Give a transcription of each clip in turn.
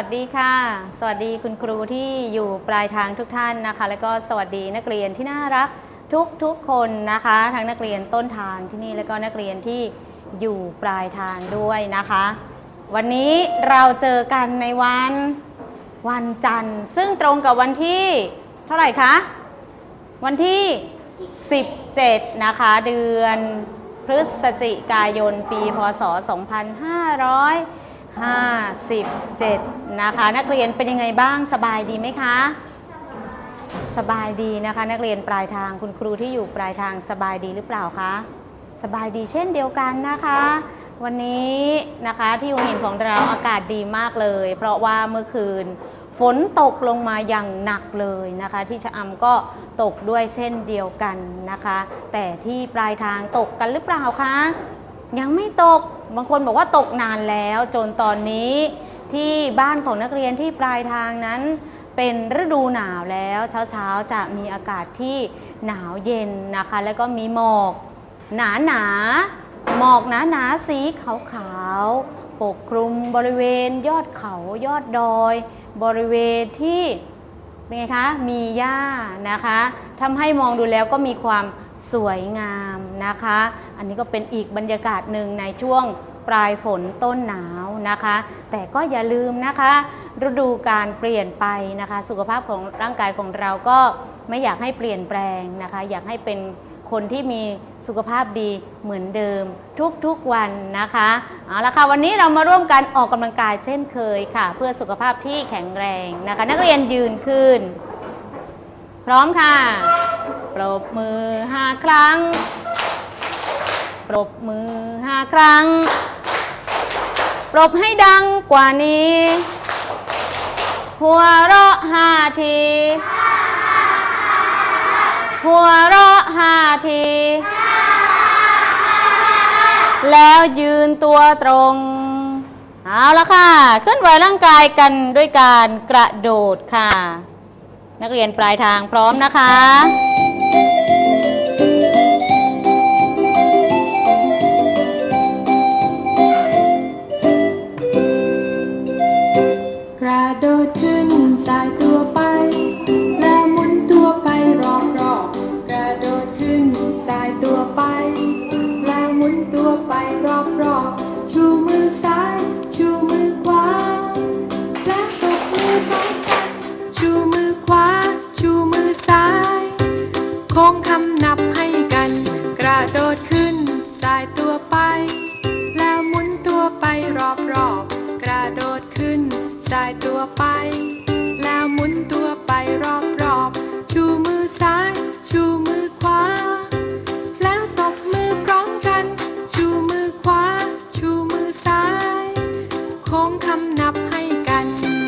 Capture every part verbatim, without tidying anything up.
วัสดีค่ะสวัสดีคุณครูที่อยู่ปลายทางทุกท่านนะคะแล้วก็สวัสดีนักเรียนที่น่ารักทุกทุกคนนะคะทั้งนักเรียนต้นทางที่นี่แล้วก็นักเรียนที่อยู่ปลายทางด้วยนะคะวันนี้เราเจอกันในวันวันจันทร์ซึ่งตรงกับวันที่เท่าไหร่คะวันที่สิบเจ็ดนะคะเดือนพฤศจิกายนปีพ.ศ. สองพันห้าร้อยห้าสิบเจ็ดนะคะนักเรียนเป็นยังไงบ้างสบายดีไหมคะสบายดีนะคะนักเรียนปลายทางคุณครูที่อยู่ปลายทางสบายดีหรือเปล่าคะสบายดีเช่นเดียวกันนะคะวันนี้นะคะที่หัวหินของเราอากาศดีมากเลยเพราะว่าเมื่อคืนฝนตกลงมาอย่างหนักเลยนะคะที่ชะอำก็ตกด้วยเช่นเดียวกันนะคะแต่ที่ปลายทางตกกันหรือเปล่าคะยังไม่ตกบางคนบอกว่าตกนานแล้วจนตอนนี้ที่บ้านของนักเรียนที่ปลายทางนั้นเป็นฤดูหนาวแล้วเช้าๆจะมีอากาศที่หนาวเย็นนะคะแล้วก็มีหมอกหนาหนาหมอกหนาหนาสีขาวๆปกคลุมบริเวณยอดเขายอดดอยบริเวณที่เป็นไงคะมีหญ้านะคะทำให้มองดูแล้วก็มีความสวยงามนะคะอันนี้ก็เป็นอีกบรรยากาศหนึ่งในช่วงปลายฝนต้นหนาวนะคะแต่ก็อย่าลืมนะคะฤดูการเปลี่ยนไปนะคะสุขภาพของร่างกายของเราก็ไม่อยากให้เปลี่ยนแปลงนะคะอยากให้เป็นคนที่มีสุขภาพดีเหมือนเดิมทุกๆวันนะคะเอาละค่ะวันนี้เรามาร่วมกันออกกำลังกายเช่นเคยค่ะเพื่อสุขภาพที่แข็งแรงนะคะนักเรียนยืนขึ้นพร้อมค่ะปรบมือห้าครั้งปรบมือห้าครั้งปรบให้ดังกว่านี้หัวเราะห้าทีหัวเราะห้าทีแล้วยืนตัวตรงเอาละค่ะเคลื่อนไหวร่างกายกันด้วยการกระโดดค่ะนักเรียนปลายทางพร้อมนะคะกระโดดขึ้นสายตัวไปแล้วหมุนตัวไปรอบๆกระโดดขึ้นสายตัวไปแล้วหมุนตัวไปรอบๆชูมือซ้ายชูมือขวาและตบมือพร้อมกันชูมือขวาชูมือซ้ายโค้งคำนับให้กันกระโดดขึ้นสายตัวไปแล้วหมุนตัวไปรอบๆกระโดดขึ้นสายตัวไปแล้วหมุนตัวไปรอบๆชูมือซ้ายชูมือขวาแล้วตบมือพร้อมกันชูมือขวาชูมือซ้ายโค้งคำนับให้กัน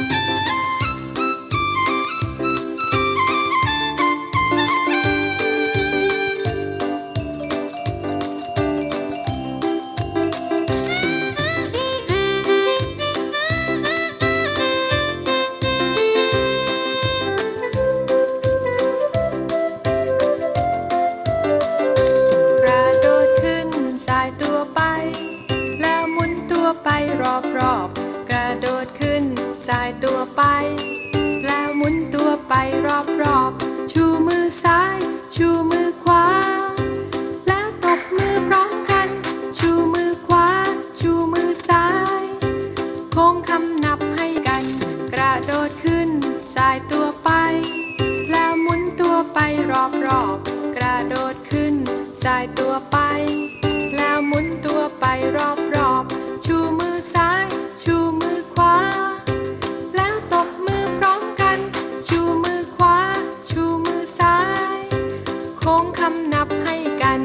รอบๆกระโดดขึ้นสายตัวไปแล้วหมุนตัวไปรอบๆชูมือซ้ายชูมือขวาแล้วตบมือพร้อมกันชูมือขวาชูมือซ้ายโค้งคำนับให้กันกระโดดขึ้นสายตัวไปแล้วหมุนตัวไปรอบๆกระโดดขึ้นสายตัวไปแล้วหมุนตัวไปรอบๆชูมือซ้ายชูมือขวาแล้วตบมือพร้อมกันชูมือขวาชูมือซ้ายโค้งคำนับให้กัน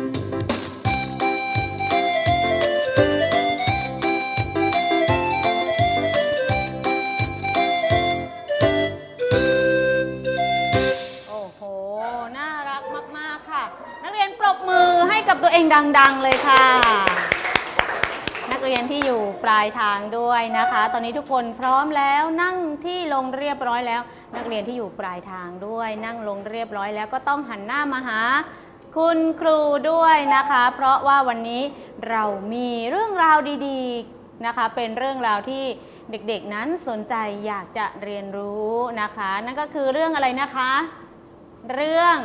โอ้โหน่ารักมากๆค่ะนักเรียนปรบมือให้กับตัวเองดังๆเลยค่ะนักเรียนที่อยู่ปลายทางด้วยนะคะตอนนี้ทุกคนพร้อมแล้วนั่งที่ลงเรียบร้อยแล้วนักเรียนที่อยู่ปลายทางด้วยนั่งลงเรียบร้อยแล้วก็ต้องหันหน้ามาหาคุณครูด้วยนะคะเพราะว่าวันนี้เรามีเรื่องราวดีๆนะคะเป็นเรื่องราวที่เด็กๆนั้นสนใจอยากจะเรียนรู้นะคะนั่นก็คือเรื่องอะไรนะคะเรื่อง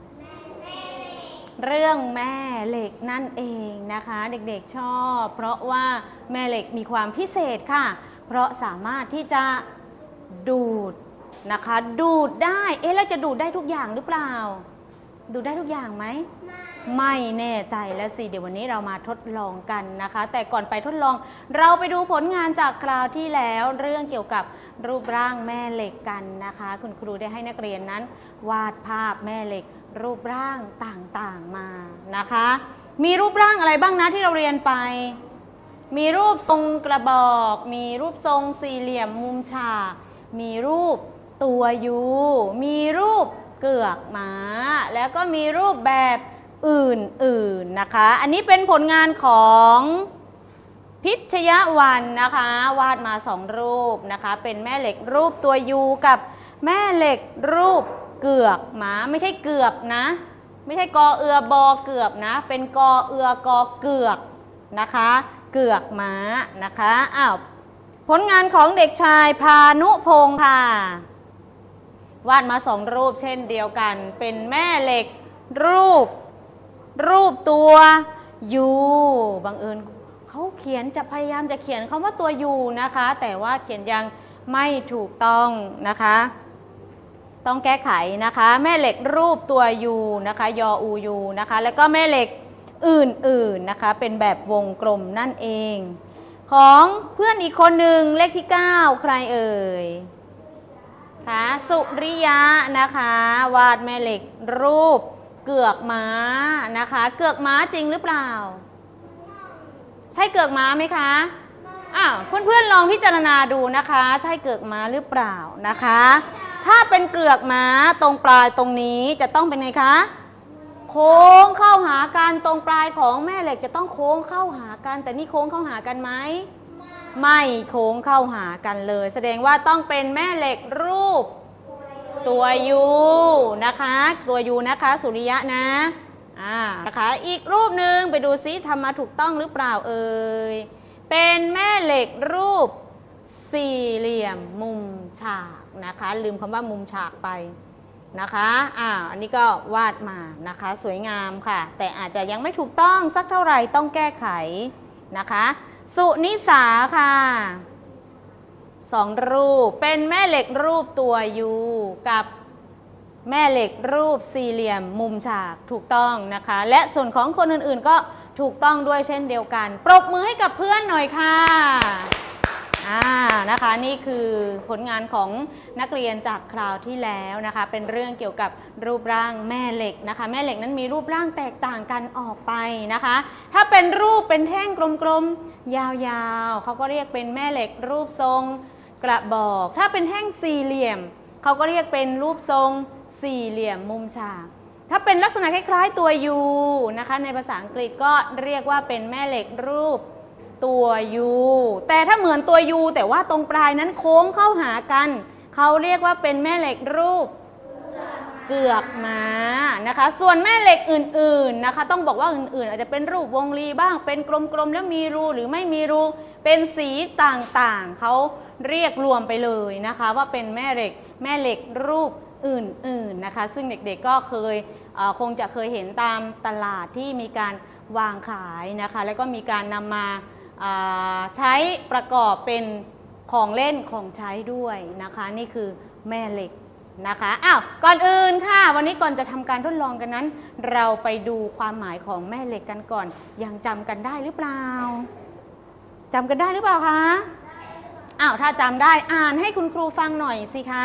เรื่องแม่เหล็กนั่นเองนะคะเด็กๆชอบเพราะว่าแม่เหล็กมีความพิเศษค่ะเพราะสามารถที่จะดูดนะคะดูดได้เอ๊ะแล้วจะดูดได้ทุกอย่างหรือเปล่าดูดได้ทุกอย่างไหมไม่แน่ใจแล้วสิเดี๋ยววันนี้เรามาทดลองกันนะคะแต่ก่อนไปทดลองเราไปดูผลงานจากคราวที่แล้วเรื่องเกี่ยวกับรูปร่างแม่เหล็กกันนะคะคุณครูได้ให้นักเรียนนั้นวาดภาพแม่เหล็กรูปร่างต่างๆมานะคะมีรูปร่างอะไรบ้างนะที่เราเรียนไปมีรูปทรงกระบอกมีรูปทรงสี่เหลี่ยมมุมฉากมีรูปตัวยูมีรูปเกือกม้าแล้วก็มีรูปแบบอื่นๆนะคะอันนี้เป็นผลงานของพิชยวันนะคะวาดมาสองรูปนะคะเป็นแม่เหล็กรูปตัวยูกับแม่เหล็กรูปเกือกม้าไม่ใช่เกือบนะไม่ใช่กอเอือบอเกือบนะเป็นกอเอือกอเกือกนะคะเกือกม้านะคะอ้าวผลงานของเด็กชายพานุพงค์ค่ะวาดมาสองรูปเช่นเดียวกันเป็นแม่เหล็กรูปรูปตัวยูบังเอิญเขาเขียนจะพยายามจะเขียนคำว่าตัวยูนะคะแต่ว่าเขียนยังไม่ถูกต้องนะคะต้องแก้ไขนะคะแม่เหล็กรูปตัวยูนะคะยออูยูนะคะแล้วก็แม่เหล็กอื่นๆนะคะเป็นแบบวงกลมนั่นเองของเพื่อนอีกคนหนึ่งเลขที่เก้าใครเอ่ยคะสุริยะนะคะวาดแม่เหล็กรูปเกือกม้านะคะเกือกม้าจริงหรือเปล่าใช่เกือกม้าไหมคะอ้าวเพื่อนๆลองพิจารณาดูนะคะใช่เกือกม้าหรือเปล่านะคะถ้าเป็นเกือกม้าตรงปลายตรงนี้จะต้องเป็นไงคะโค้งเข้าหากันตรงปลายของแม่เหล็กจะต้องโค้งเข้าหากันแต่นี่โค้งเข้าหากันไหมไม่โค้งเข้าหากันเลยแสดงว่าต้องเป็นแม่เหล็กรูปตัวยูนะคะตัวยูนะคะสุริยะนะอ่านะคะอีกรูปหนึ่งไปดูซิทำมาถูกต้องหรือเปล่าเอ่ยเป็นแม่เหล็กรูปสี่เหลี่ยมมุมฉากนะคะลืมคำว่ามุมฉากไปนะคะอ่าอันนี้ก็วาดมานะคะสวยงามค่ะแต่อาจจะยังไม่ถูกต้องสักเท่าไหร่ต้องแก้ไขนะคะสุนิสาค่ะสองรูปเป็นแม่เหล็กรูปตัวยูกับแม่เหล็กรูปสี่เหลี่ยมมุมฉากถูกต้องนะคะและส่วนของคนอื่นๆก็ถูกต้องด้วยเช่นเดียวกันปรบมือให้กับเพื่อนหน่อยค่ะอ่านะคะนี่คือผลงานของนักเรียนจากคราวที่แล้วนะคะเป็นเรื่องเกี่ยวกับรูปร่างแม่เหล็กนะคะแม่เหล็กนั้นมีรูปร่างแตกต่างกันออกไปนะคะถ้าเป็นรูปเป็นแท่งกลมๆยาวๆเขาก็เรียกเป็นแม่เหล็กรูปทรงกระบอกถ้าเป็นแท่งสี่เหลี่ยมเขาก็เรียกเป็นรูปทรงสี่เหลี่ยมมุมฉากถ้าเป็นลักษณะคล้ายๆตัวยูนะคะในภาษาอังกฤษก็เรียกว่าเป็นแม่เหล็กรูปตัวยูแต่ถ้าเหมือนตัวยูแต่ว่าตรงปลายนั้นโค้งเข้าหากันเขาเรียกว่าเป็นแม่เหล็กรูปเกือกม้านะคะส่วนแม่เหล็กอื่นๆนะคะต้องบอกว่าอื่นๆอาจจะเป็นรูปวงรีบ้างเป็นกลมๆแล้วมีรูหรือไม่มีรูเป็นสีต่างๆเขาเรียกรวมไปเลยนะคะว่าเป็นแม่เหล็กแม่เหล็กรูปอื่นๆนะคะซึ่งเด็กๆก็เคยคงจะเคยเห็นตามตลาดที่มีการวางขายนะคะแล้วก็มีการนำมาใช้ประกอบเป็นของเล่นของใช้ด้วยนะคะนี่คือแม่เหล็กนะคะอ้าวก่อนอื่นค่ะวันนี้ก่อนจะทำการทดลองกันนั้นเราไปดูความหมายของแม่เหล็กกันก่อนยังจำกันได้หรือเปล่าจำกันได้หรือเปล่าคะอ้าวถ้าจำได้อ่านให้คุณครูฟังหน่อยสิคะ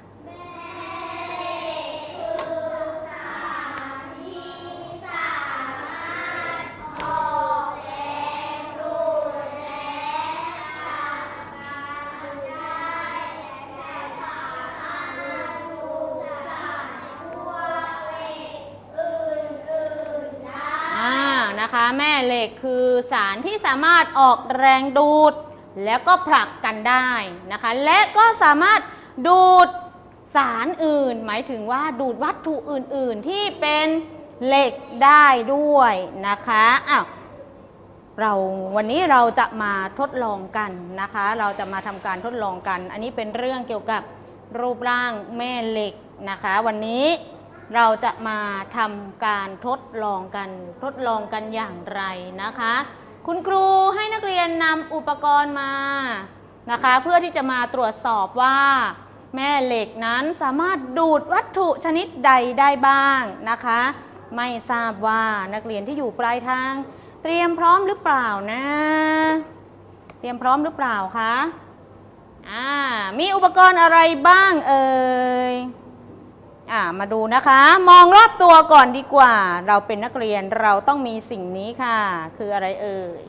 นะคะแม่เหล็กคือสารที่สามารถออกแรงดูดแล้วก็ผลักกันได้นะคะและก็สามารถดูดสารอื่นหมายถึงว่าดูดวัตถุอื่นๆที่เป็นเหล็กได้ด้วยนะคะอ้าวเราวันนี้เราจะมาทดลองกันนะคะ เราจะมาทำการทดลองกัน อันนี้เป็นเรื่องเกี่ยวกับรูปร่างแม่เหล็กนะคะ วันนี้เราจะมาทำการทดลองกันทดลองกันอย่างไรนะคะ คุณครูให้นักเรียนนำอุปกรณ์มานะคะเพื่อที่จะมาตรวจสอบว่าแม่เหล็กนั้นสามารถดูดวัตถุชนิดใดได้บ้างนะคะไม่ทราบว่านักเรียนที่อยู่ปลายทางเตรียมพร้อมหรือเปล่านะเตรียมพร้อมหรือเปล่าคะอ่ามีอุปกรณ์อะไรบ้างเอ่ยอ่ามาดูนะคะมองรอบตัวก่อนดีกว่าเราเป็นนักเรียนเราต้องมีสิ่งนี้ค่ะคืออะไรเอ่ย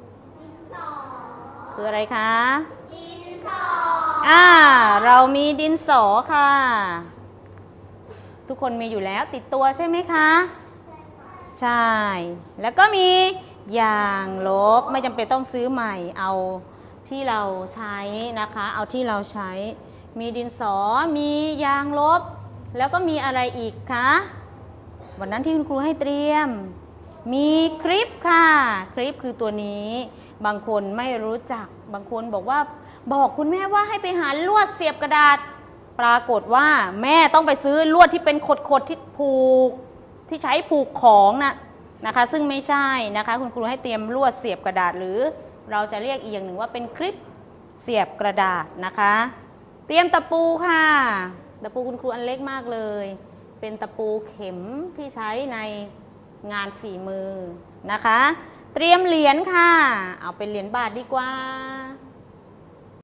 คืออะไรคะดินสออ่าเรามีดินสอค่ะทุกคนมีอยู่แล้วติดตัวใช่ไหมคะใช่แล้วก็มียางลบไม่จำเป็นต้องซื้อใหม่เอาที่เราใช้นะคะเอาที่เราใช้มีดินสอมียางลบแล้วก็มีอะไรอีกคะวันนั้นที่คุณครูให้เตรียมมีคลิปค่ะคลิปคือตัวนี้บางคนไม่รู้จักบางคนบอกว่าบอกคุณแม่ว่าให้ไปหาลวดเสียบกระดาษปรากฏว่าแม่ต้องไปซื้อลวดที่เป็นขดๆที่ผูกที่ใช้ผูกของนะนะคะซึ่งไม่ใช่นะคะคุณครูให้เตรียมลวดเสียบกระดาษหรือเราจะเรียกอีกอย่างหนึ่งว่าเป็นคลิปเสียบกระดาษนะคะเตรียมตะปูค่ะตะปูคุณครูอันเล็กมากเลยเป็นตะปูเข็มที่ใช้ในงานฝีมือนะคะเตรียมเหรียญค่ะเอาเป็นเหรียญบาทดีกว่า